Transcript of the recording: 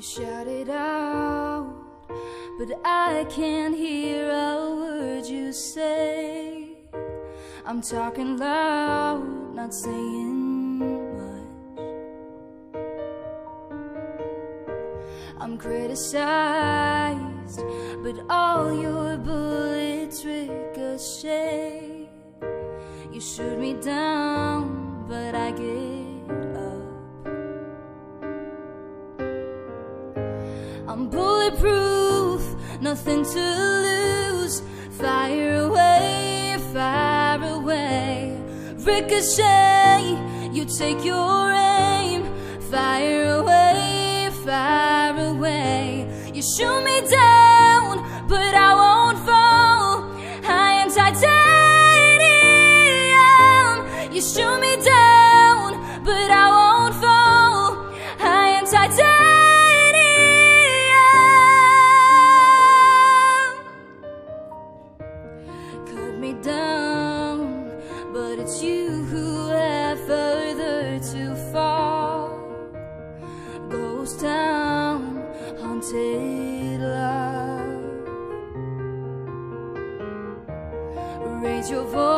shout it out, but I can't hear a word you say. I'm talking loud, not saying much. I'm criticized, but all your bullets ricochet. You shoot me down, but I get up. I'm bulletproof, nothing to lose. Fire away, fire away. Ricochet, you take your aim. Fire away, fire away. You shoot me down, but I won't fall. I am titanium. You shoot me down, but I won't fall. I am titanium. Cut me down, but it's you who have further to fall. Ghost town, haunted love. Raise your voice.